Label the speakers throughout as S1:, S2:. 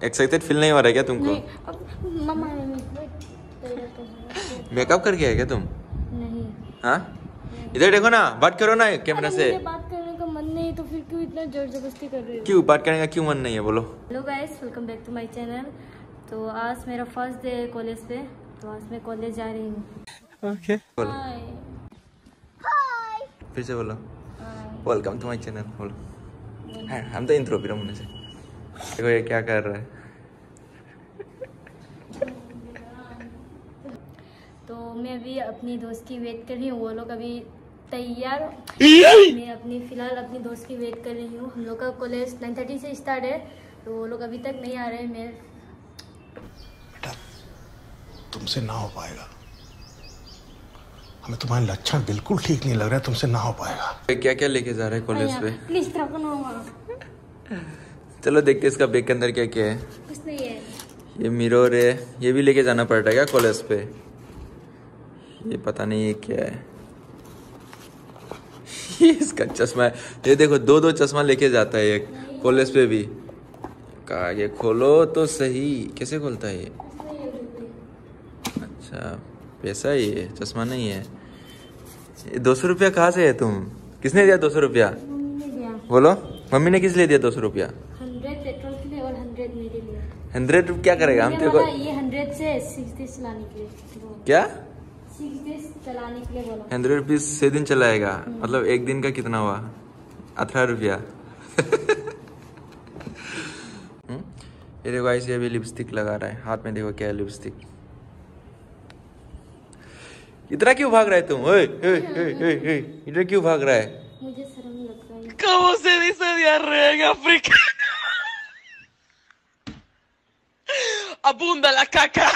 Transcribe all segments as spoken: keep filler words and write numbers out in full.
S1: Excited feel नहीं हो रहा है क्या तुमको?
S2: नहीं, मम्मा
S1: मेकअप करके है क्या तुम?
S2: नहीं।
S1: हाँ, इधर देखो ना, बात करो ना कैमरा से।
S2: मुझे बात करने का मन नहीं तो फिर क्यों इतना जोर जबरदस्ती कर रहे हो?
S1: क्यों बात करने का क्यों मन नहीं है, बोलो।
S2: Hello guys, welcome back to my channel. तो आज मेरा फर्स्ट डे है कॉलेज पे, तो आज मैं कॉलेज जा रही हूँ।
S1: ओके, बोलो।
S2: हाय
S1: फिर से बोलो, वेलकम टू माय चैनल बोलो। हाँ, हम तो इंट्रो भी रमने से। देखो ये क्या कर रहा है।
S2: तो मैं अभी अपनी दोस्त की वेट कर रही हूँ, वो लोग अभी तैयार। मैं अपनी फिलहाल अपनी दोस्त की वेट कर रही हूँ। हम लोग का कॉलेज नाइन थर्टी से स्टार्ट है, तो वो लोग अभी तक नहीं आ रहे हैं। मैं
S3: बेटा, तुमसे ना हो पाएगा, हमें तुम्हारे लक्षण बिल्कुल ठीक नहीं लग रहा है, तुमसे ना हो पाएगा।
S1: क्या क्या लेके जा रहे हैं कॉलेज पे?
S2: प्लीज
S1: चलो देखते इसका बैग के अंदर क्या क्या है।
S2: कुछ नहीं है।
S1: ये मिरर है, ये भी लेके जाना पड़ता है क्या कॉलेज पे? ये पता नहीं ये क्या है। ये इसका चश्मा है, ये देखो दो दो चश्मा लेके जाता है ये कॉलेज पे भी। का ये खोलो तो सही, कैसे खोलता है ये? अच्छा पैसा है ये, चश्मा नहीं है। ये दो सौ रुपया कहाँ से है तुम? किसने दिया दो सौ रुपया?
S2: मम्मी ने दिया।
S1: बोलो, मम्मी ने किस लिए दिया दो सौ रुपया?
S2: हंड्रेड पेट्रोल के लिए और हंड्रेड मेरे लिए।
S1: हंड्रेड क्या करेगा? हम तेरे को
S2: ये हंड्रेड से सिक्स डेज चलाने के लिए।
S1: क्या
S2: सिक्स डेज चलाने के लिए बोला।
S1: हंड्रेड रुपीज छह दिन चलाएगा, मतलब एक दिन का कितना हुआ? अठारह रुपया। ये देखो ऐसे अभी लिपस्टिक लगा रहा है हाथ में, देखो क्या है लिपस्टिक। इतना क्यों भाग रहा है तुम? ओए ओए ओए ओए, इधर क्यों भाग रहा है?
S2: मुझे शर्म लगता है।
S1: कब से नहीं सर यार रहेगा अफ्रीका। अबूंदा ला काका।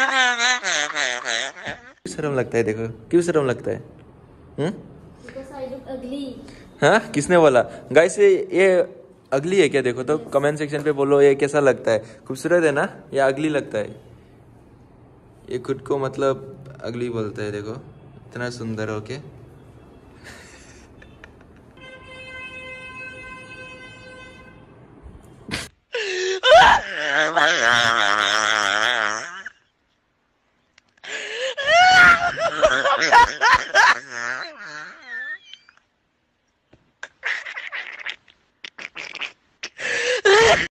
S1: शर्म लगता है, देखो क्यों शर्म लगता है? हम्म
S2: Because I look ugly.
S1: हाँ, किसने बोला? गाइस ये अगली है क्या? देखो तो कमेंट सेक्शन पे बोलो ये कैसा लगता है। खूबसूरत है ना या अगली लगता है? ये खुद को मतलब अगली बोलता है, देखो इतना सुंदर हो के।